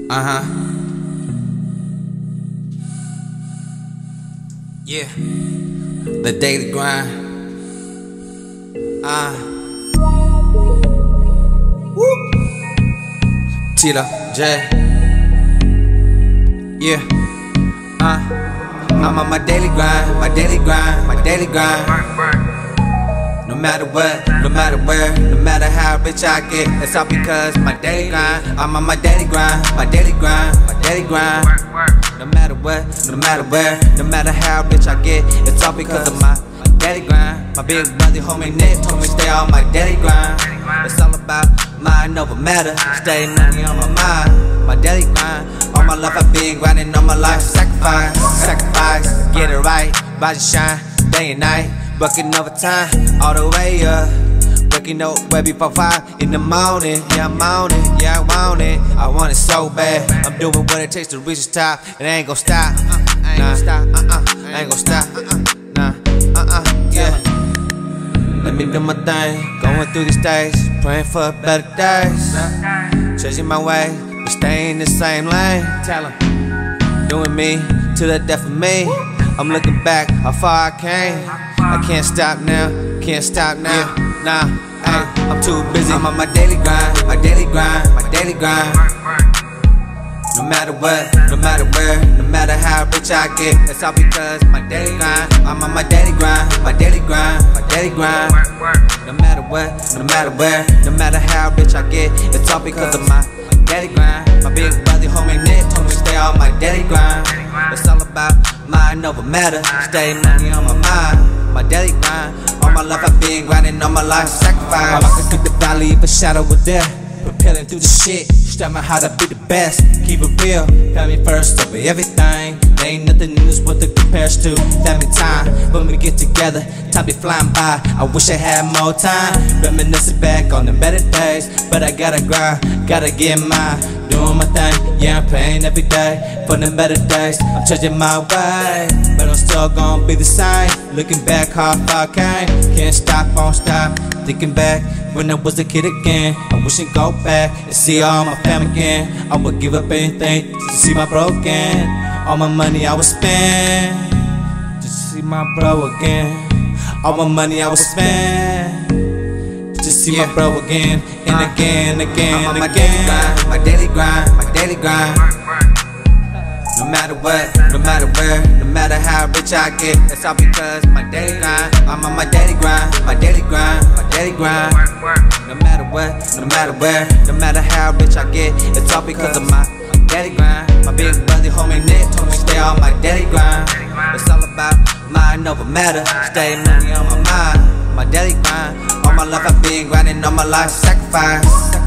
Yeah, the daily grind. Woo. Tito J. Yeah. I'm on my daily grind, my daily grind, my daily grind. No matter what, no matter where, no matter how rich I get, it's all because my daily grind. I'm on my daily grind, my daily grind, my daily grind. No matter what, no matter where, no matter how rich I get, it's all because of my daily grind. My big brother, homie Nick, told me stay on my daily grind. It's all about mind over matter, stay money on my mind. My daily grind, all my life I've been grinding, all my life sacrifice, get it right, body shine, day and night. Working overtime, all the way up. Waking up way before 5 in the morning. Yeah, I'm on it, yeah, I want it. I want it so bad. I'm doing what it takes to reach the top, and I ain't gon' stop. I ain't gon' stop. Yeah. Let me do my thing, going through these days, praying for better days. Changing my way, but staying in the same lane. Tell 'em, doing me to the death of me. I'm looking back how far I came. I can't stop now, can't stop now. Nah, hey, I'm too busy. I'm on my daily grind, my daily grind, my daily grind. No matter what, no matter where, no matter how rich I get, it's all because my daily grind. I'm on my daily grind, my daily grind, my daily grind. No matter what, no matter where, no matter how rich I get, it's all because of my daily grind. My big brother, homie Nick, told me stay on my daily grind. It's all about mind over matter, stay money on my mind. My daily grind, all my life I've been grinding, all my life sacrifice. All I can through the valley of a shadow of death, propelling through the shit, strumming how to be the best. Keep it real, family first over everything. There ain't nothing in this world that compares to family time. When we get together, time be flying by. I wish I had more time, reminiscing back on the better days. But I gotta grind, gotta get mine. Doing my thing, yeah, I'm praying every day for the better days. I'm changing my way, but I'm still gonna be the same. Looking back how far I came, can't stop, won't stop. Thinking back when I was a kid again, I wish I'd go back and see all my family again. I would give up anything to see my bro again. All my money I would spend just to see my bro again. All my money I would spend to see my bro again and again, again, and again. My daily grind, my daily grind. No matter what, no matter where, no matter how rich I get, it's all because my daily grind. I'm on my daily grind, my daily grind, my daily grind. No matter what, no matter where, no matter how rich I get, it's all because of my daily grind. My big brother, homie Nick, told me stay on my daily grind. It's all about mind over matter, stay money on my mind. My daily grind, all my life I've been grinding, all my life sacrifice.